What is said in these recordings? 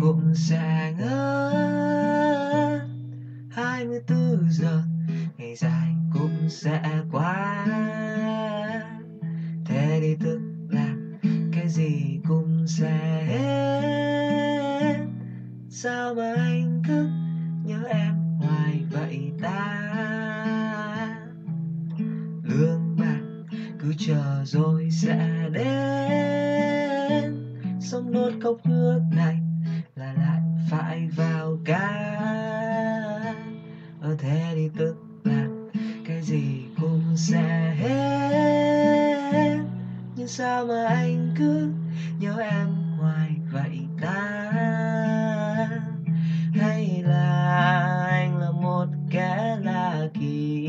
cũng sẽ ngớt. 24 giờ ngày dài cũng sẽ qua. Thế thì tức là cái gì cũng sẽ hết. Sao mà anh cứ nhớ em hoài vậy ta? Lương bạc cứ chờ rồi sẽ đến. Xong nốt cốc nước này là lại phải vào ca. Thế thì tức là cái gì cũng sẽ hết. Nhưng sao mà anh cứ nhớ em hoài vậy ta? Hay là anh là một kẻ lạ kỳ,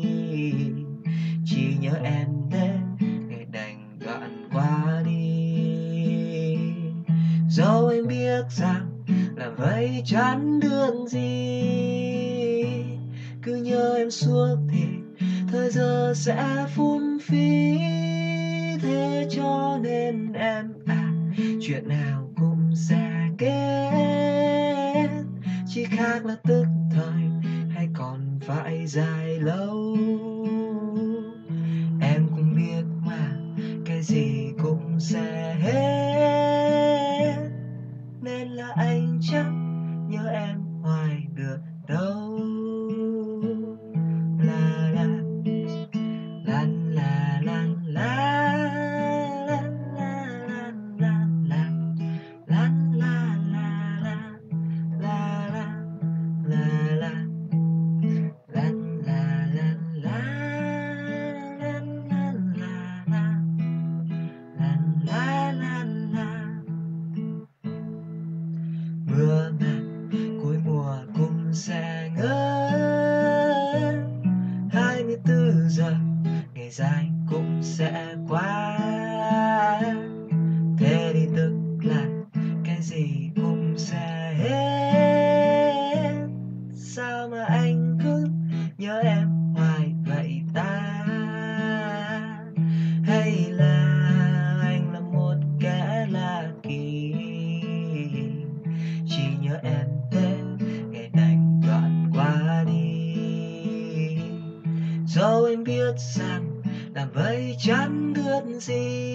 chỉ nhớ em đến ngày đành đoạn qua đi. Dẫu anh biết rằng là vậy chẳng được gì, cứ nhớ em suốt thì thời giờ sẽ phung phí. Thế cho nên em chuyện nào cũng sẽ kết, chỉ khác là tức thời hay còn phải dài lâu. Em cũng biết mà cái gì cũng sẽ hết, nên là anh chắc nhớ em hoài được đâu. La la la la la la la la la la la la la la la la. Mưa màng cuối mùa cũng sẽ ngớt. 24 giờ ngày dài cũng sẽ qua. Thế thì tức là cái gì cũng sẽ hết. Sao mà anh cứ nhớ em hoài vậy ta? Hay là anh là một kẻ lạ kỳ, chỉ nhớ em đến ngày đành đoạn qua đi. Dẫu anh biết rằng làm vậy chẳng được gì,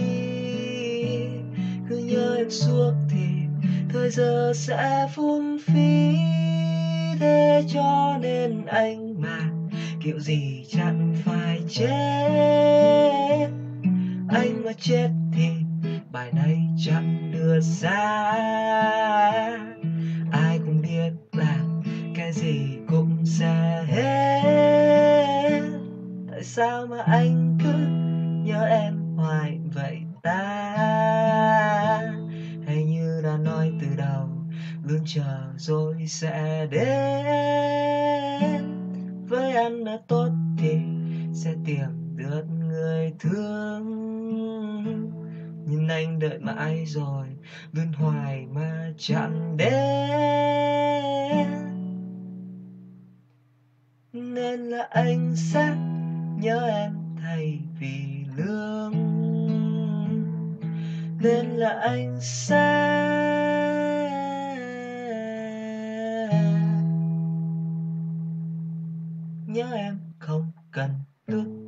cứ nhớ em suốt thì thời giờ sẽ phung phí. Thế cho nên anh mà kiểu gì chẳng phải chết. Anh mà chết thì bài này chẳng được ra. Ai cũng biết là cái gì cũng sẽ hết. Tại sao mà anh cứ nhớ em hoài vậy ta? Hay như đã nói từ đầu, luôn chờ rồi sẽ đến. Với anh đã tốt thì sẽ tìm được người thương, nhưng anh đợi mãi rồi luôn hoài mà chẳng đến. Nên là anh sẽ nhớ em thay vì lương, nên là anh sẽ nhớ em không cần lương.